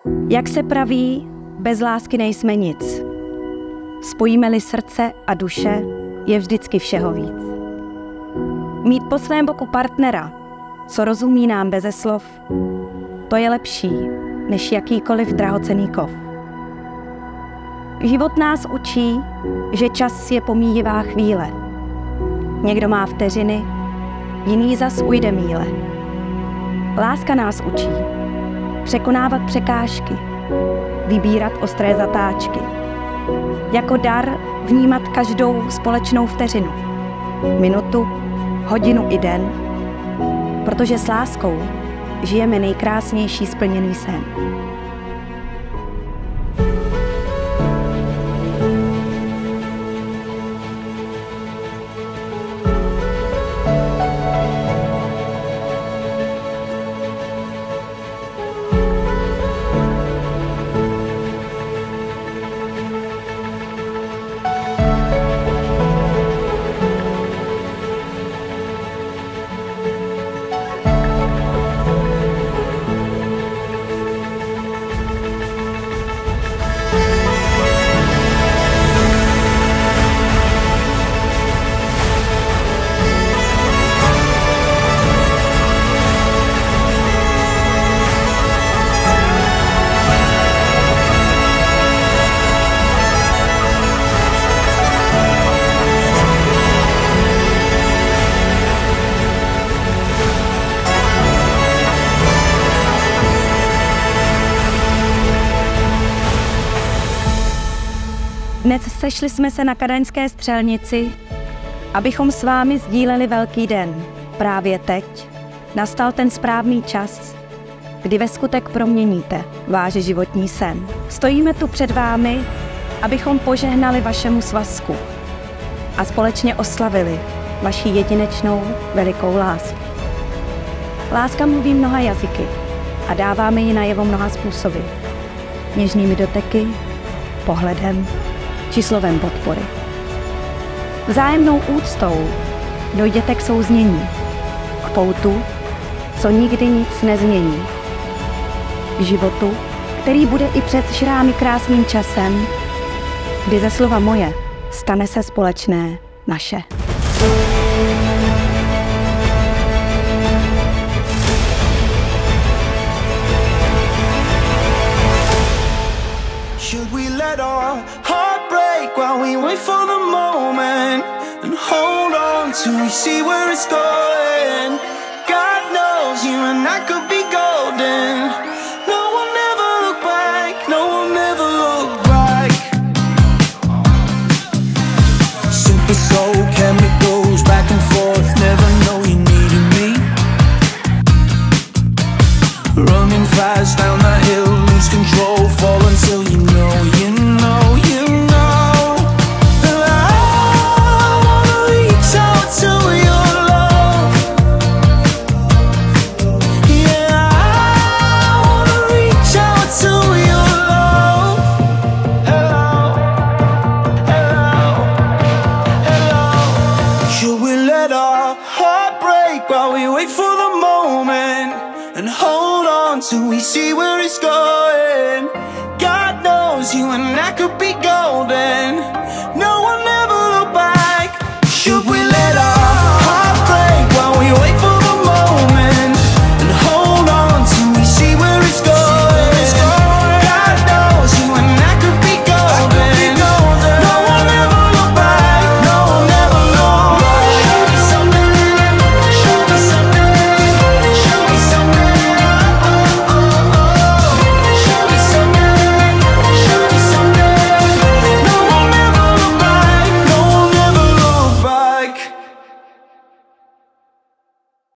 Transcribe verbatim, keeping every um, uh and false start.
Jak se praví, bez lásky nejsme nic. Spojíme-li srdce a duše, je vždycky všeho víc. Mít po svém boku partnera, co rozumí nám beze slov, to je lepší, než jakýkoliv drahocenný kov. Život nás učí, že čas je pomíjivá chvíle. Někdo má vteřiny, jiný zas ujde míle. Láska nás učí překonávat překážky, vybírat ostré zatáčky. Jako dar vnímat každou společnou vteřinu, minutu, hodinu i den, protože s láskou žijeme nejkrásnější splněný sen. Dnes sešli jsme se na kadaňské střelnici, abychom s vámi sdíleli velký den. Právě teď nastal ten správný čas, kdy ve skutek proměníte váš životní sen. Stojíme tu před vámi, abychom požehnali vašemu svazku a společně oslavili vaši jedinečnou velikou lásku. Láska mluví mnoha jazyky a dáváme ji najevo mnoha způsoby. Něžnými doteky, pohledem či slovem podpory. Vzájemnou úctou dojděte k souznění, k poutu, co nikdy nic nezmění. K životu, který bude i před šrámy krásným časem, kdy ze slova moje stane se společné naše. Should we let our heart break while we wait for the moment and hold on till we see where it's going? God knows you and I could be golden. No one ever look back, no one ever look back. Super soul chemicals back and forth, never know you needed me. Running fast down that hill, lose control, fall until you know, you know, you know that I wanna reach out to your love. Yeah, I wanna reach out to your love. Hello, hello, hello. Should we let our heart break while we wait for the moment and hold on till we see where it's going? God knows you and I could be gone.